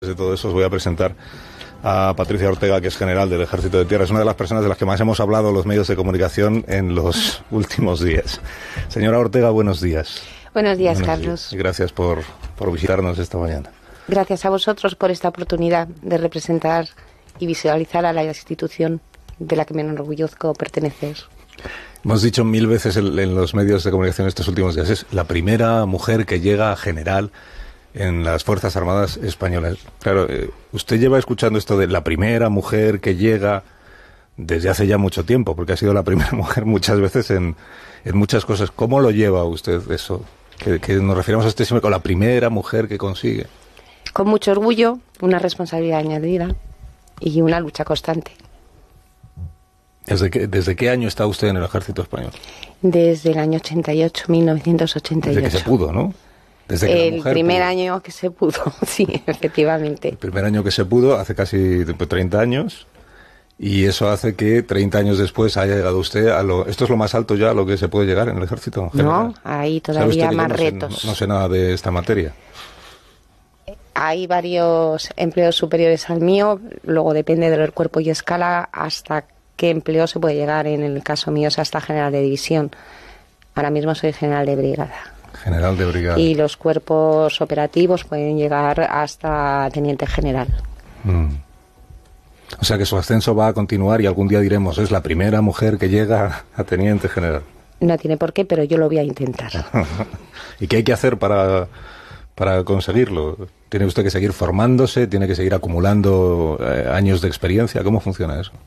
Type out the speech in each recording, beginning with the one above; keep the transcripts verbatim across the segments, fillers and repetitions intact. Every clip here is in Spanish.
De todo eso os voy a presentar a Patricia Ortega, que es general del Ejército de Tierra. Es una de las personas de las que más hemos hablado los medios de comunicación en los últimos días. Señora Ortega, buenos días. Buenos días, buenos Carlos. Días. Y gracias por, por visitarnos esta mañana. Gracias a vosotros por esta oportunidad de representar y visualizar a la institución de la que me enorgullezco pertenecer. Hemos dicho mil veces en, en los medios de comunicación estos últimos días, es la primera mujer que llega a general en las Fuerzas Armadas Españolas. Claro, eh, usted lleva escuchando esto de la primera mujer que llega desde hace ya mucho tiempo, porque ha sido la primera mujer muchas veces en, en muchas cosas. ¿Cómo lo lleva usted eso? Que, que nos refiramos a este siempre con la primera mujer que consigue. Con mucho orgullo, una responsabilidad añadida y una lucha constante. ¿Desde qué, desde qué año está usted en el Ejército Español? Desde el año ochenta y ocho, mil novecientos ochenta y ocho. Desde que se pudo, ¿no? Desde que el la mujer primer pudo. año que se pudo, sí, efectivamente. El primer año que se pudo, hace casi treinta años, y eso hace que treinta años después haya llegado usted a lo... ¿Esto es lo más alto ya a lo que se puede llegar en el Ejército en general? No, hay todavía más no retos. Sé, no, no sé nada de esta materia. Hay varios empleos superiores al mío, luego depende del cuerpo y escala hasta qué empleo se puede llegar. En el caso mío es hasta general de división. Ahora mismo soy general de brigada. General de brigada. Y los cuerpos operativos pueden llegar hasta teniente general. Mm. O sea que su ascenso va a continuar y algún día diremos, es la primera mujer que llega a teniente general. No tiene por qué, pero yo lo voy a intentar. ¿Y qué hay que hacer para, para conseguirlo? ¿Tiene usted que seguir formándose? ¿Tiene que seguir acumulando eh, años de experiencia? ¿Cómo funciona eso?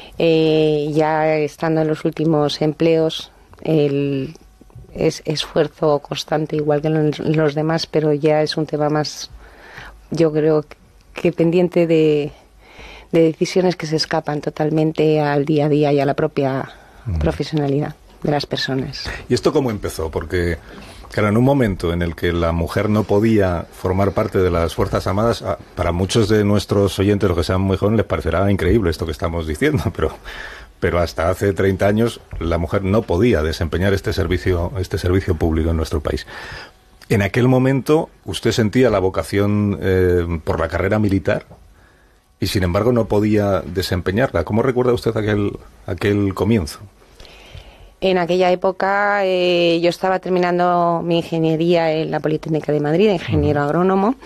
Eh, ya estando en los últimos empleos, el... es esfuerzo constante igual que en los demás, pero ya es un tema más, yo creo que pendiente de, de decisiones que se escapan totalmente al día a día y a la propia mm. profesionalidad de las personas. ¿Y esto cómo empezó? Porque, claro, en un momento en el que la mujer no podía formar parte de las Fuerzas Armadas, para muchos de nuestros oyentes, los que sean muy jóvenes, les parecerá increíble esto que estamos diciendo, pero... Pero hasta hace treinta años la mujer no podía desempeñar este servicio, este servicio público en nuestro país. En aquel momento usted sentía la vocación eh, por la carrera militar y sin embargo no podía desempeñarla. ¿Cómo recuerda usted aquel, aquel comienzo? En aquella época eh, yo estaba terminando mi ingeniería en la Politécnica de Madrid, ingeniero uh-huh. agrónomo,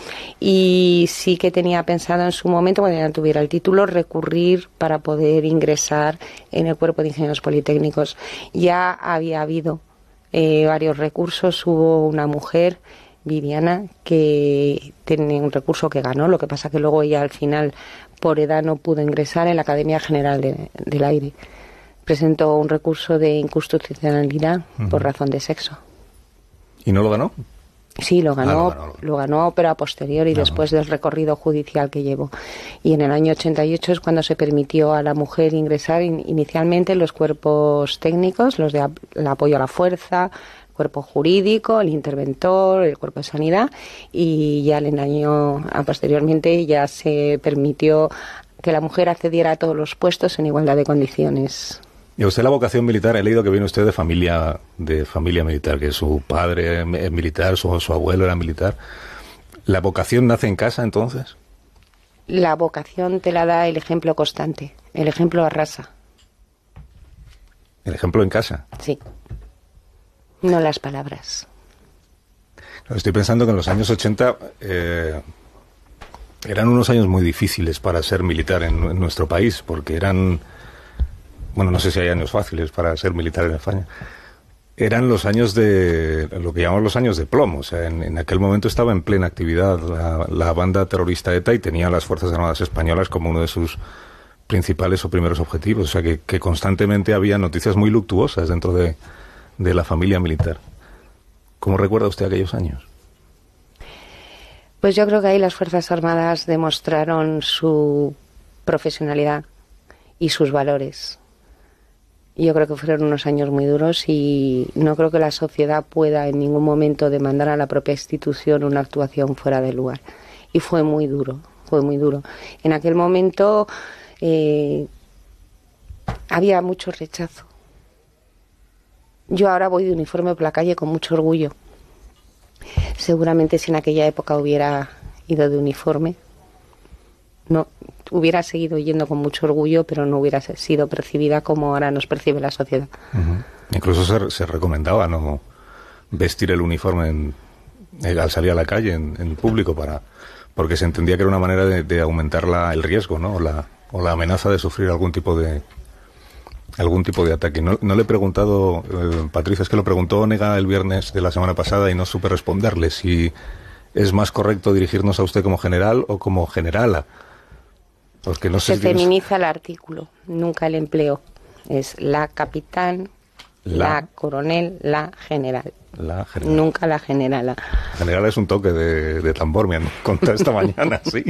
y sí que tenía pensado en su momento, cuando ya tuviera el título, recurrir para poder ingresar en el Cuerpo de Ingenieros Politécnicos. Ya había habido eh, varios recursos, hubo una mujer, Viviana, que tenía un recurso que ganó, lo que pasa que luego ella al final, por edad, no pudo ingresar en la Academia General de, del Aire. Presentó un recurso de inconstitucionalidad uh-huh. por razón de sexo. ¿Y no lo ganó? Sí, lo ganó, ah, lo ganó, lo ganó, pero a posteriori, no. después del recorrido judicial que llevó. Y en el año ochenta y ocho es cuando se permitió a la mujer ingresar in, inicialmente en los cuerpos técnicos, los de el apoyo a la fuerza, el cuerpo jurídico, el interventor, el cuerpo de sanidad, y ya en el año, a posteriormente, ya se permitió que la mujer accediera a todos los puestos en igualdad de condiciones. Y a usted la vocación militar, he leído que viene usted de familia de familia militar, que su padre es militar, su, su abuelo era militar. ¿La vocación nace en casa, entonces? La vocación te la da el ejemplo constante, el ejemplo arrasa. ¿El ejemplo en casa? Sí, no las palabras. Estoy pensando que en los años ochenta eh, eran unos años muy difíciles para ser militar en, en nuestro país, porque eran... Bueno, no sé si hay años fáciles para ser militar en España. Eran los años de... lo que llamamos los años de plomo. O sea, en, en aquel momento estaba en plena actividad la, la banda terrorista ETA y tenía a las Fuerzas Armadas Españolas como uno de sus principales o primeros objetivos. O sea, que, que constantemente había noticias muy luctuosas dentro de, de la familia militar. ¿Cómo recuerda usted aquellos años? Pues yo creo que ahí las Fuerzas Armadas demostraron su profesionalidad y sus valores. Yo creo que fueron unos años muy duros y no creo que la sociedad pueda en ningún momento demandar a la propia institución una actuación fuera de lugar. Y fue muy duro, fue muy duro. En aquel momento eh, había mucho rechazo. Yo ahora voy de uniforme por la calle con mucho orgullo. Seguramente si en aquella época hubiera ido de uniforme, no hubiera seguido yendo con mucho orgullo, pero no hubiera sido percibida como ahora nos percibe la sociedad. Uh-huh. Incluso se, se recomendaba no vestir el uniforme en, eh, al salir a la calle, en, en público, para porque se entendía que era una manera de, de aumentar la, el riesgo, ¿no? O la, o la amenaza de sufrir algún tipo de algún tipo de ataque. No, no le he preguntado, eh, Patricia, es que lo preguntó Onega el viernes de la semana pasada y no supe responderle si es más correcto dirigirnos a usted como general o como generala. Porque no sé Se si feminiza tienes... el artículo, nunca el empleo. Es la capitán, la, la coronel, la general. La general. Nunca la generala. General es un toque de, de tambor, me han contado esta mañana, sí.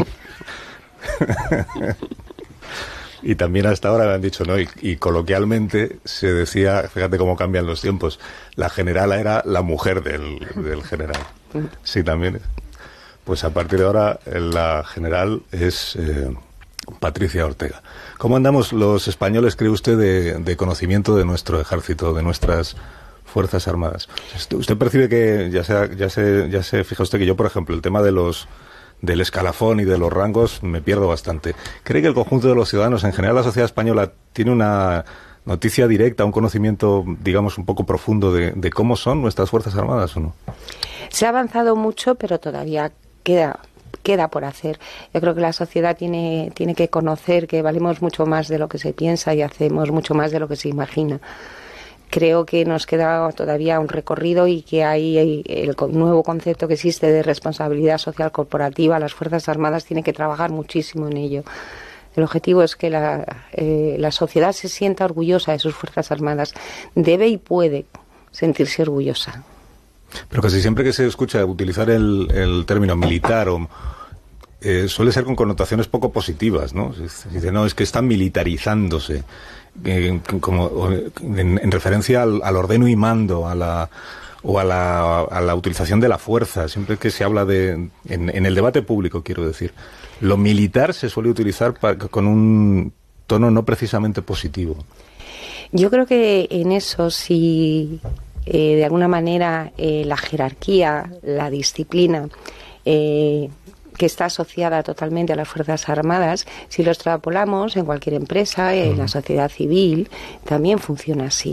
Y también hasta ahora me han dicho, ¿no? Y, y coloquialmente se decía, fíjate cómo cambian los tiempos, la generala era la mujer del, del general. Sí, también. Pues a partir de ahora la general es eh, Patricia Ortega. ¿Cómo andamos los españoles, cree usted, de, de conocimiento de nuestro ejército, de nuestras Fuerzas Armadas? Usted percibe que, ya se, ya se, ya se fija usted que yo, por ejemplo, el tema de los del escalafón y de los rangos me pierdo bastante. ¿Cree que el conjunto de los ciudadanos, en general la sociedad española, tiene una noticia directa, un conocimiento, digamos, un poco profundo de, de cómo son nuestras Fuerzas Armadas o no? Se ha avanzado mucho, pero todavía queda queda por hacer. Yo creo que la sociedad tiene, tiene que conocer que valemos mucho más de lo que se piensa y hacemos mucho más de lo que se imagina. Creo que nos queda todavía un recorrido y que hay el nuevo concepto que existe de responsabilidad social corporativa. Las Fuerzas Armadas tienen que trabajar muchísimo en ello. El objetivo es que la, eh, la sociedad se sienta orgullosa de sus Fuerzas Armadas. Debe y puede sentirse orgullosa. Pero casi siempre que se escucha utilizar el, el término militar o, eh, suele ser con connotaciones poco positivas, ¿no? Se dice, no, es que están militarizándose. Eh, como en, en referencia al, al ordeno y mando, a la o a la, a la utilización de la fuerza. Siempre que se habla de en, en el debate público, quiero decir, lo militar se suele utilizar para, con un tono no precisamente positivo. Yo creo que en eso sí, eh, de alguna manera eh, la jerarquía, la disciplina eh, que está asociada totalmente a las Fuerzas Armadas, si lo extrapolamos en cualquier empresa, en la sociedad civil, también funciona así.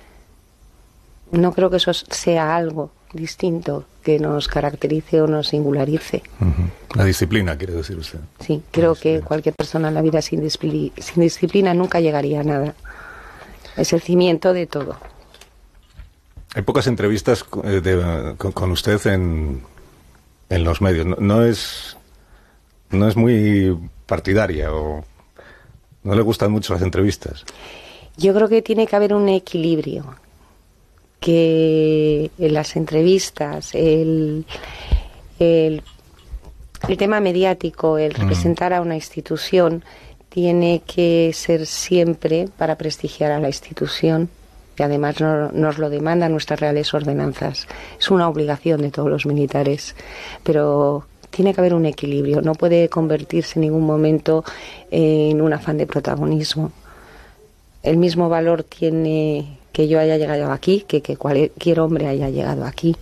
No creo que eso sea algo distinto que nos caracterice o nos singularice. Uh-huh. La disciplina, quiere decir usted. Sí, creo que cualquier persona en la vida sin, discipli- sin disciplina nunca llegaría a nada. Es el cimiento de todo. Hay pocas entrevistas de, de, con, con usted en... en los medios. No, no es no es muy partidaria o no le gustan mucho las entrevistas. Yo creo que tiene que haber un equilibrio, que en las entrevistas el, el, el tema mediático, el representar mm. a una institución tiene que ser siempre para prestigiar a la institución. Y además no, nos lo demandan nuestras reales ordenanzas. Es una obligación de todos los militares, pero tiene que haber un equilibrio. No puede convertirse en ningún momento en un afán de protagonismo. El mismo valor tiene que yo haya llegado aquí que que cualquier hombre haya llegado aquí.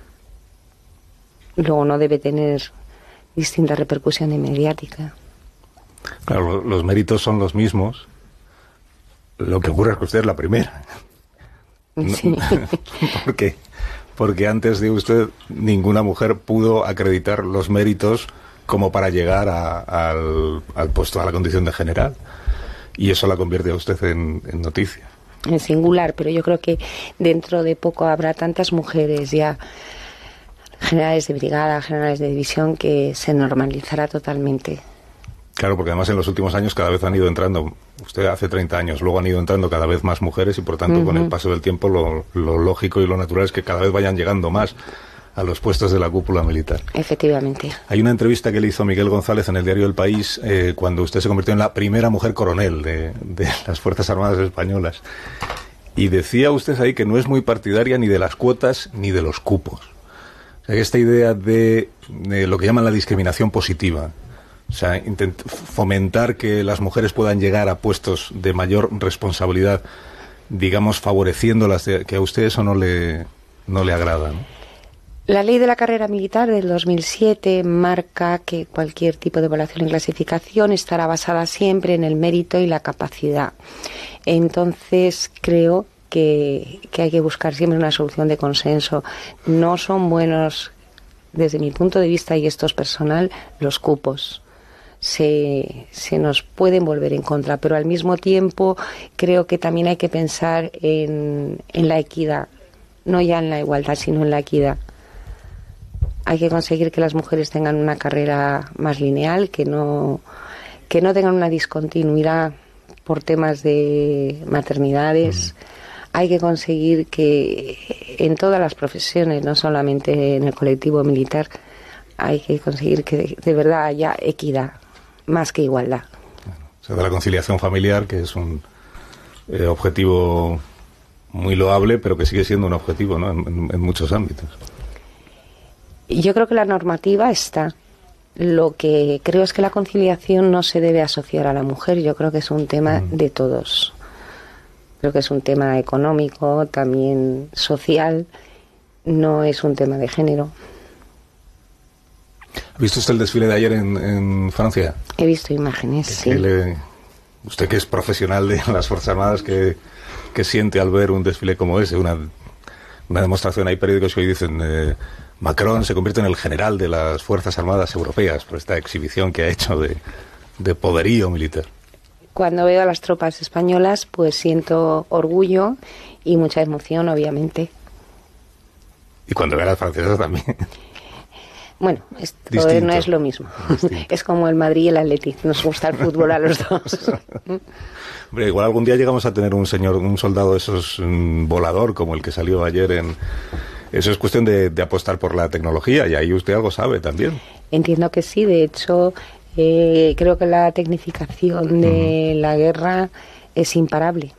Luego no debe tener distinta repercusión mediática. Claro, los méritos son los mismos. Lo que ocurre es que usted es la primera. Sí. ¿Por qué? Porque antes de usted ninguna mujer pudo acreditar los méritos como para llegar a, a, al, al puesto, a la condición de general. Y eso la convierte a usted en, en noticia. En singular, pero yo creo que dentro de poco habrá tantas mujeres ya, generales de brigada, generales de división, que se normalizará totalmente. Claro, porque además en los últimos años cada vez han ido entrando, usted hace treinta años, luego han ido entrando cada vez más mujeres y por tanto uh-huh. con el paso del tiempo lo, lo lógico y lo natural es que cada vez vayan llegando más a los puestos de la cúpula militar. Efectivamente. Hay una entrevista que le hizo Miguel González en el diario El País eh, cuando usted se convirtió en la primera mujer coronel de, de las Fuerzas Armadas Españolas. Y decía usted ahí que no es muy partidaria ni de las cuotas ni de los cupos. O sea, esta idea de, de lo que llaman la discriminación positiva. O sea, intent- fomentar que las mujeres puedan llegar a puestos de mayor responsabilidad, digamos, favoreciéndolas, de, que a usted eso no le, no le agrada, ¿no? La ley de la carrera militar del dos mil siete marca que cualquier tipo de evaluación y clasificación estará basada siempre en el mérito y la capacidad. Entonces, creo que, que hay que buscar siempre una solución de consenso. No son buenos, desde mi punto de vista, y esto es personal, los cupos. Se, se nos pueden volver en contra, pero al mismo tiempo creo que también hay que pensar en, en la equidad, no ya en la igualdad, sino en la equidad. Hay que conseguir que las mujeres tengan una carrera más lineal, que no, que no tengan una discontinuidad por temas de maternidades. Mm. Hay que conseguir que en todas las profesiones, no solamente en el colectivo militar, hay que conseguir que de, de verdad haya equidad, más que igualdad. Bueno, o sea, de la conciliación familiar, que es un eh, objetivo muy loable, pero que sigue siendo un objetivo, ¿no?, en, en, en muchos ámbitos. Yo creo que la normativa está. Lo que creo es que la conciliación no se debe asociar a la mujer. Yo creo que es un tema mm. de todos. Creo que es un tema económico, también social. No es un tema de género. ¿Ha visto usted el desfile de ayer en, en Francia? He visto imágenes, sí. Le, usted, que es profesional de las Fuerzas Armadas, ¿qué, qué siente al ver un desfile como ese? Una, una demostración. Hay periódicos que hoy dicen... Eh, Macron se convierte en el general de las Fuerzas Armadas Europeas por esta exhibición que ha hecho de, de poderío militar. Cuando veo a las tropas españolas, pues siento orgullo y mucha emoción, obviamente. Y cuando veo a las francesas también. Bueno, esto Distinto. No es lo mismo. Distinto. Es como el Madrid y el Atleti. Nos gusta el fútbol a los dos. Hombre, igual algún día llegamos a tener un señor, un soldado de esos, un volador, como el que salió ayer en... Eso es cuestión de, de apostar por la tecnología, y ahí usted algo sabe también. Entiendo que sí. De hecho, eh, creo que la tecnificación de uh-huh. la guerra es imparable.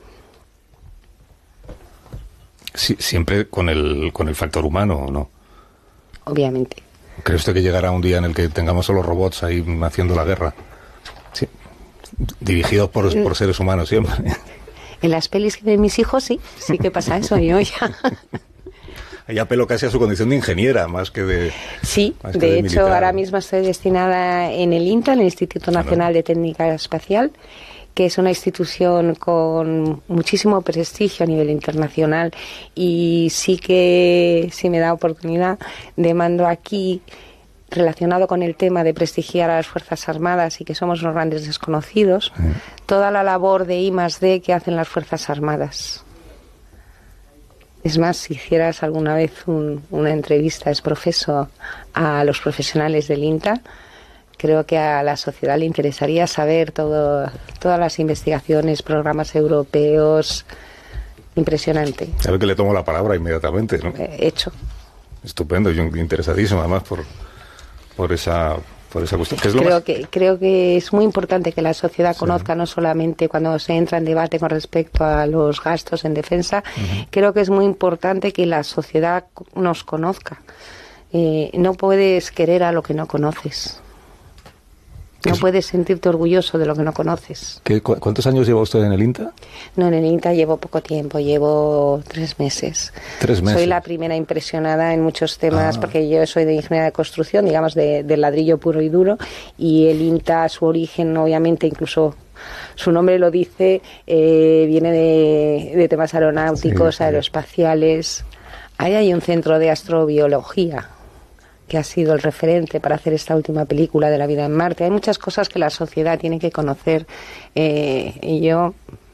Sí, siempre con el, con el factor humano, ¿o no? Obviamente. ¿Cree usted que llegará un día en el que tengamos solo robots ahí haciendo la guerra? Sí. Dirigidos por, por seres humanos siempre. En las pelis que ven mis hijos, sí. Sí que pasa eso, yo ya... Ella apeló casi a su condición de ingeniera, más que de... Sí, más que de, de hecho, militar. Ahora mismo estoy destinada en el INTA, en el Instituto Nacional claro. de Técnica Espacial, que es una institución con muchísimo prestigio a nivel internacional, y sí que, si me da oportunidad, demando aquí, relacionado con el tema de prestigiar a las Fuerzas Armadas y que somos los grandes desconocidos, sí. toda la labor de I más D que hacen las Fuerzas Armadas. Es más, si hicieras alguna vez un, una entrevista es profeso a los profesionales del INTA, creo que a la sociedad le interesaría saber todo, todas las investigaciones, programas europeos. Impresionante. Sabe que le tomo la palabra inmediatamente, ¿no? Eh, hecho. Estupendo, yo interesadísimo además por, por esa... Por esa cuestión. ¿Qué es lo creo más? que creo que es muy importante que la sociedad sí. conozca, no solamente cuando se entra en debate con respecto a los gastos en defensa. Uh-huh. Creo que es muy importante que la sociedad nos conozca. Eh, no puedes querer a lo que no conoces. No puedes sentirte orgulloso de lo que no conoces. ¿Qué, cu- ¿Cuántos años lleva usted en el INTA? No, en el INTA llevo poco tiempo, llevo tres meses. Tres meses. Soy la primera impresionada en muchos temas, ah. porque yo soy de ingeniería de construcción, digamos, de, de ladrillo puro y duro, y el INTA, su origen, obviamente, incluso su nombre lo dice, eh, viene de, de temas aeronáuticos, sí, sí. aeroespaciales. Ahí hay un centro de astrobiología que ha sido el referente para hacer esta última película de la vida en Marte. Hay muchas cosas que la sociedad tiene que conocer, eh, y yo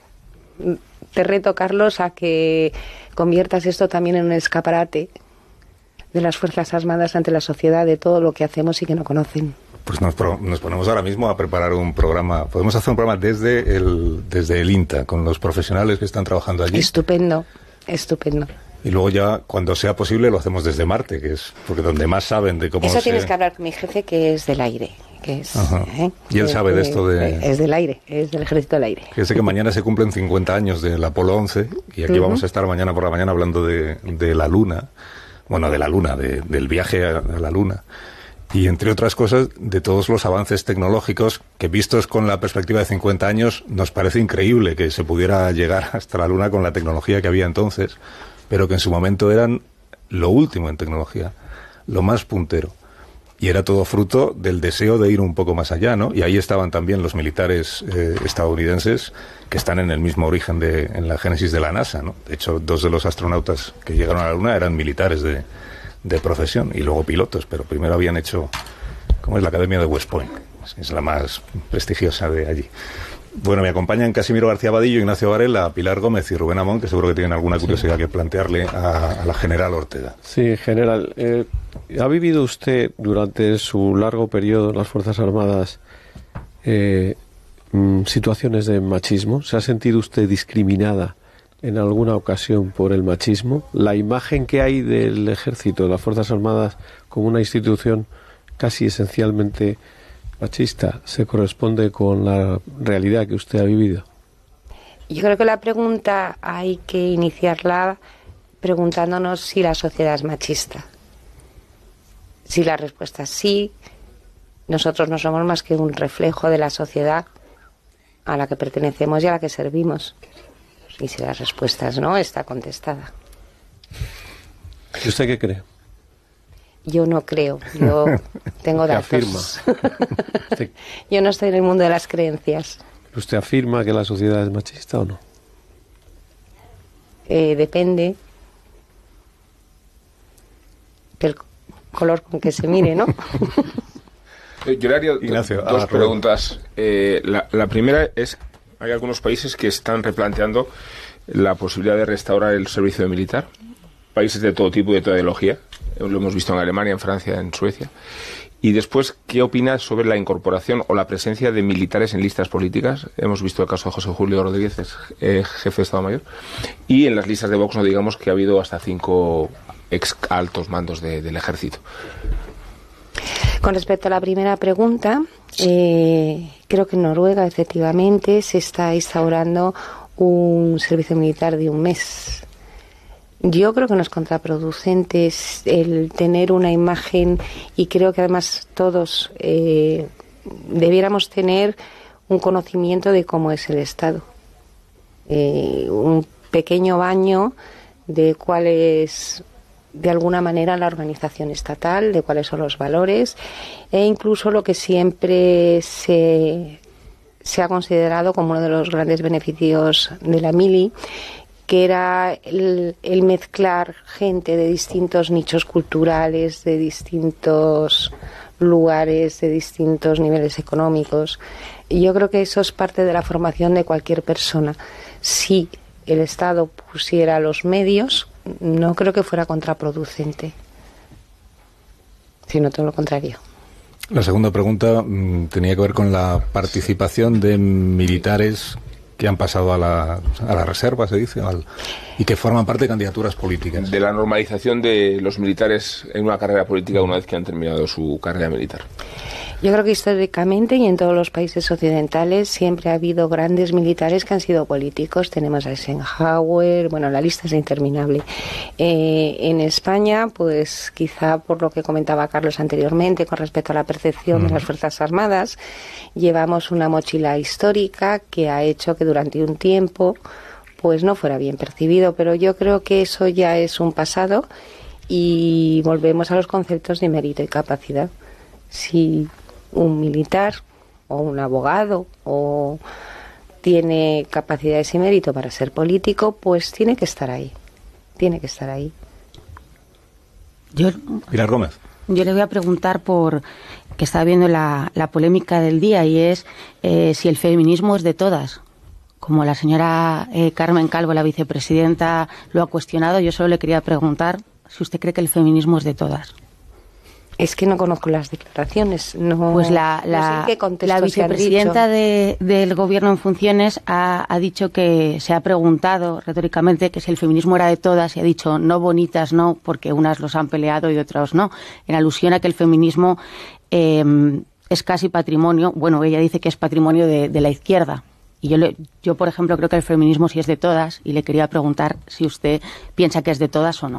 te reto, Carlos, a que conviertas esto también en un escaparate de las Fuerzas Armadas ante la sociedad, de todo lo que hacemos y que no conocen. Pues nos, pro, nos ponemos ahora mismo a preparar un programa. Podemos hacer un programa desde el, desde el INTA, con los profesionales que están trabajando allí. Estupendo, estupendo. Y luego ya, cuando sea posible, lo hacemos desde Marte, que es porque donde más saben de cómo Eso se... tienes que hablar con mi jefe, que es del aire. Que es, ¿eh? Y él sabe de esto de... Es del aire, es del Ejército del Aire. Fíjese que mañana se cumplen cincuenta años del Apolo once, y aquí uh-huh. vamos a estar mañana por la mañana hablando de, de la Luna. Bueno, de la Luna, de, del viaje a, a la Luna. Y entre otras cosas, de todos los avances tecnológicos que, vistos con la perspectiva de cincuenta años, nos parece increíble que se pudiera llegar hasta la Luna con la tecnología que había entonces, pero que en su momento eran lo último en tecnología. lo más puntero. Y era todo fruto del deseo de ir un poco más allá, ¿no? Y ahí estaban también los militares eh, estadounidenses que están en el mismo origen de, en la génesis de la NASA, ¿no? De hecho, dos de los astronautas que llegaron a la Luna eran militares de, de profesión y luego pilotos, pero primero habían hecho, ¿cómo es? La Academia de West Point, es la más prestigiosa de allí. Bueno, me acompañan Casimiro García Vadillo, Ignacio Varela, Pilar Gómez y Rubén Amón, que seguro que tienen alguna curiosidad sí. que plantearle a, a la general Ortega. Sí, general. Eh, ¿Ha vivido usted durante su largo periodo en las Fuerzas Armadas eh, situaciones de machismo? ¿Se ha sentido usted discriminada en alguna ocasión por el machismo? La imagen que hay del Ejército, de las Fuerzas Armadas, como una institución casi esencialmente machista, ¿se corresponde con la realidad que usted ha vivido? Yo creo que la pregunta hay que iniciarla preguntándonos si la sociedad es machista. Si la respuesta es sí, nosotros no somos más que un reflejo de la sociedad a la que pertenecemos y a la que servimos. Y si la respuesta es no, está contestada. ¿Y usted qué cree? Yo no creo, yo tengo datos. Afirma. Usted... Yo no estoy en el mundo de las creencias. ¿Usted afirma que la sociedad es machista o no? Eh, depende del color con que se mire, ¿no? Yo le haría Ignacio, dos ah, preguntas. Eh, la, la primera es, hay algunos países que están replanteando la posibilidad de restaurar el servicio militar. Países de todo tipo y de toda ideología. Lo hemos visto en Alemania, en Francia, en Suecia. Y después, ¿qué opinas sobre la incorporación o la presencia de militares en listas políticas? Hemos visto el caso de José Julio Rodríguez, eh, jefe de Estado Mayor. Y en las listas de Vox no digamos que ha habido hasta cinco ex altos mandos de, del ejército. Con respecto a la primera pregunta, eh, creo que en Noruega efectivamente se está instaurando un servicio militar de un mes. Yo creo que no es contraproducente el tener una imagen, y creo que además todos eh, debiéramos tener un conocimiento de cómo es el Estado. Eh, un pequeño baño de cuál es, de alguna manera, la organización estatal, de cuáles son los valores, e incluso lo que siempre se, se ha considerado como uno de los grandes beneficios de la mili, que era el, el mezclar gente de distintos nichos culturales, de distintos lugares, de distintos niveles económicos. Y yo creo que eso es parte de la formación de cualquier persona. Si el Estado pusiera los medios, no creo que fuera contraproducente, sino todo lo contrario. La segunda pregunta mmm, tenía que ver con la participación de militares que han pasado a la, a la reserva, se dice, al, y que forman parte de candidaturas políticas. De la normalización de los militares en una carrera política una vez que han terminado su carrera militar. Yo creo que históricamente y en todos los países occidentales siempre ha habido grandes militares que han sido políticos. Tenemos a Eisenhower, bueno, la lista es interminable. Eh, en España, pues quizá por lo que comentaba Carlos anteriormente con respecto a la percepción mm. de las Fuerzas Armadas, llevamos una mochila histórica que ha hecho que durante un tiempo pues no fuera bien percibido, pero yo creo que eso ya es un pasado y volvemos a los conceptos de mérito y capacidad. Si un militar o un abogado o tiene capacidades y mérito para ser político, pues tiene que estar ahí, tiene que estar ahí. Yo, Pilar Gómez. Yo le voy a preguntar por que estaba viendo la, la polémica del día y es eh, si el feminismo es de todas. Como la señora eh, Carmen Calvo, la vicepresidenta, lo ha cuestionado, yo solo le quería preguntar si usted cree que el feminismo es de todas. Es que no conozco las declaraciones. No, pues la, la, no sé qué contexto la vicepresidenta de, del Gobierno en funciones ha, ha dicho que se ha preguntado retóricamente que si el feminismo era de todas y ha dicho no bonitas, no, porque unas los han peleado y otras no, en alusión a que el feminismo eh, es casi patrimonio, bueno, ella dice que es patrimonio de, de la izquierda. Y yo, le, yo, por ejemplo, creo que el feminismo sí es de todas y le quería preguntar si usted piensa que es de todas o no.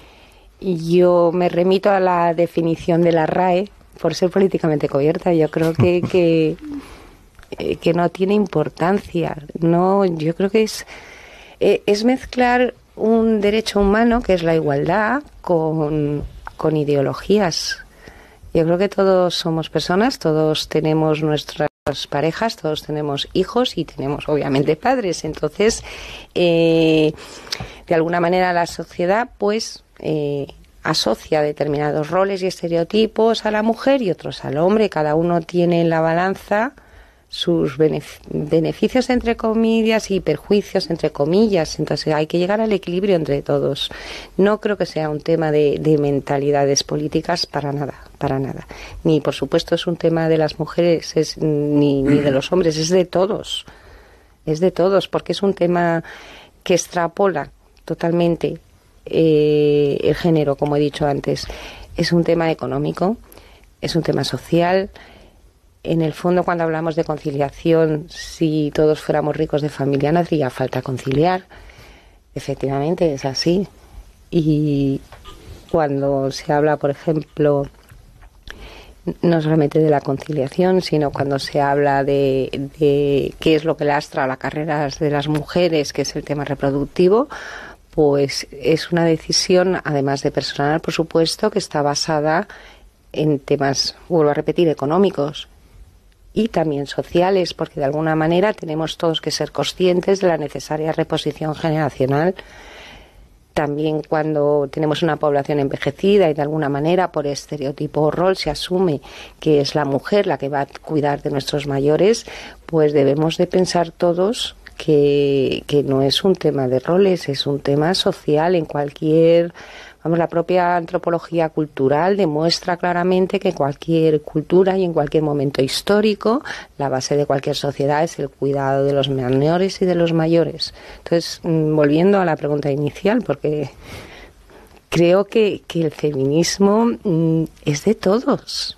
Yo me remito a la definición de la R A E, por ser políticamente cubierta. Yo creo que, que, eh, que no tiene importancia. No, yo creo que es, eh, es mezclar un derecho humano, que es la igualdad, con, con ideologías. Yo creo que todos somos personas, todos tenemos nuestras parejas, todos tenemos hijos y tenemos obviamente padres. Entonces, eh, de alguna manera la sociedad pues eh, asocia determinados roles y estereotipos a la mujer y otros al hombre. Cada uno tiene en la balanza sus benef- beneficios entre comillas y perjuicios entre comillas. Entonces hay que llegar al equilibrio entre todos. No creo que sea un tema de, de mentalidades políticas para nada, para nada. Ni por supuesto es un tema de las mujeres, es, ni, ni de los hombres, es de todos. Es de todos, porque es un tema que extrapola totalmente eh, el género, como he dicho antes. Es un tema económico, es un tema social. En el fondo, cuando hablamos de conciliación, si todos fuéramos ricos de familia, no haría falta conciliar. Efectivamente, es así. Y cuando se habla, por ejemplo, no solamente de la conciliación, sino cuando se habla de, de qué es lo que lastra las carreras de las mujeres, que es el tema reproductivo, pues es una decisión, además de personal, por supuesto, que está basada en temas, vuelvo a repetir, económicos y también sociales, porque de alguna manera tenemos todos que ser conscientes de la necesaria reposición generacional. También cuando tenemos una población envejecida y de alguna manera por estereotipo o rol se asume que es la mujer la que va a cuidar de nuestros mayores, pues debemos de pensar todos que, que no es un tema de roles, es un tema social en cualquier... Vamos, la propia antropología cultural demuestra claramente que cualquier cultura y en cualquier momento histórico, la base de cualquier sociedad es el cuidado de los menores y de los mayores. Entonces, volviendo a la pregunta inicial, porque creo que, que el feminismo mm, es de todos,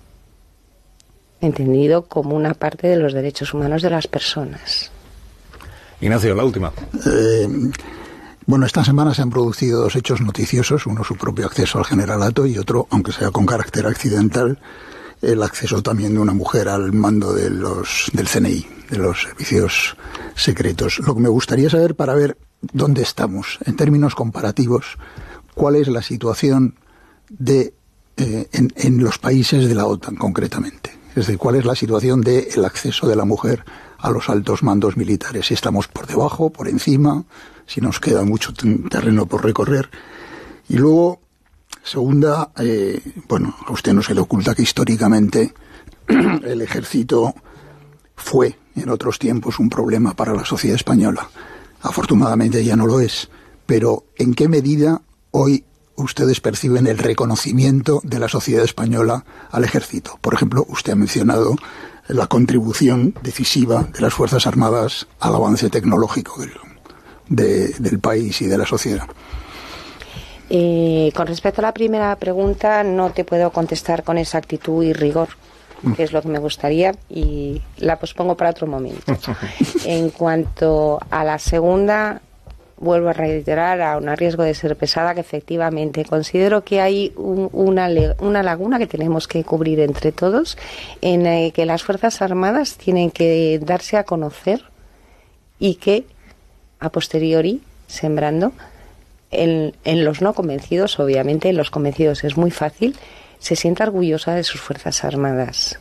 entendido como una parte de los derechos humanos de las personas. Ignacio, la última. Eh... Bueno, esta semana se han producido dos hechos noticiosos, uno su propio acceso al generalato y otro, aunque sea con carácter accidental, el acceso también de una mujer al mando de los del C N I, de los servicios secretos. Lo que me gustaría saber, para ver dónde estamos, en términos comparativos, cuál es la situación de eh, en, en los países de la OTAN concretamente. Es decir, cuál es la situación del acceso de la mujer a los altos mandos militares. Si estamos por debajo, por encima, si nos queda mucho terreno por recorrer. Y luego, segunda, eh, bueno, a usted no se le oculta que históricamente el ejército fue en otros tiempos un problema para la sociedad española. Afortunadamente ya no lo es. Pero ¿en qué medida hoy ustedes perciben el reconocimiento de la sociedad española al ejército? Por ejemplo, usted ha mencionado la contribución decisiva de las Fuerzas Armadas al avance tecnológico del, de, del país y de la sociedad. Eh, con respecto a la primera pregunta, no te puedo contestar con exactitud y rigor, que es lo que me gustaría, y la pospongo para otro momento. En cuanto a la segunda, vuelvo a reiterar, a un riesgo de ser pesada, que efectivamente considero que hay un, una, una laguna que tenemos que cubrir entre todos, en eh, que las Fuerzas Armadas tienen que darse a conocer y que, a posteriori, sembrando, en, en los no convencidos, obviamente, en los convencidos es muy fácil, se sienta orgullosa de sus Fuerzas Armadas.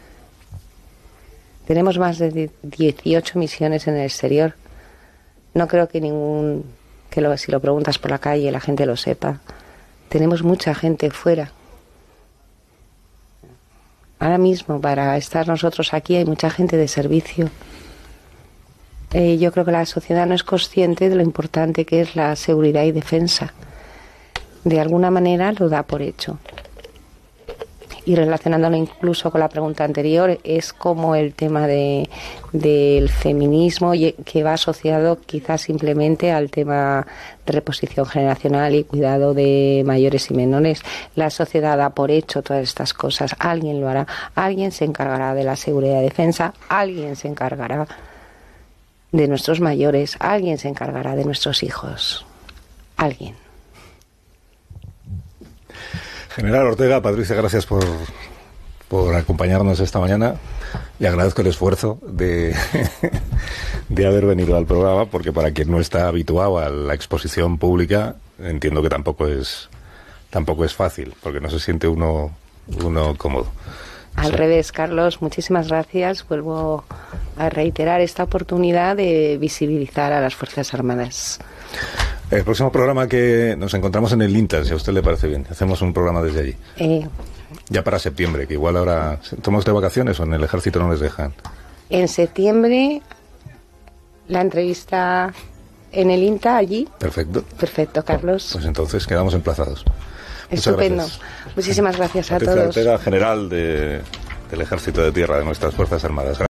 Tenemos más de dieciocho misiones en el exterior. No creo que ningún, que lo, si lo preguntas por la calle la gente lo sepa. Tenemos mucha gente fuera. Ahora mismo, para estar nosotros aquí, hay mucha gente de servicio. Eh, yo creo que la sociedad no es consciente de lo importante que es la seguridad y defensa. De alguna manera lo da por hecho. Y relacionándolo incluso con la pregunta anterior, es como el tema de del feminismo, que va asociado quizás simplemente al tema de reposición generacional y cuidado de mayores y menores. La sociedad da por hecho todas estas cosas. Alguien lo hará. Alguien se encargará de la seguridad y defensa. Alguien se encargará de nuestros mayores. Alguien se encargará de nuestros hijos. Alguien. General Ortega, Patricia, gracias por, por acompañarnos esta mañana. Le agradezco el esfuerzo de, de haber venido al programa, porque para quien no está habituado a la exposición pública, entiendo que tampoco es tampoco es fácil, porque no se siente uno, uno cómodo. Al sí. revés, Carlos, muchísimas gracias. Vuelvo a reiterar esta oportunidad de visibilizar a las Fuerzas Armadas. El próximo programa que nos encontramos en el INTA, si a usted le parece bien, hacemos un programa desde allí. Eh, ya para septiembre, que igual ahora tomamos de vacaciones o en el ejército no les dejan. En septiembre, la entrevista en el INTA allí. Perfecto. Perfecto, Carlos. Pues entonces quedamos emplazados. Estupendo. Muchísimas gracias a Patricia todos. Ortega, general de, del Ejército de Tierra, de nuestras Fuerzas Armadas.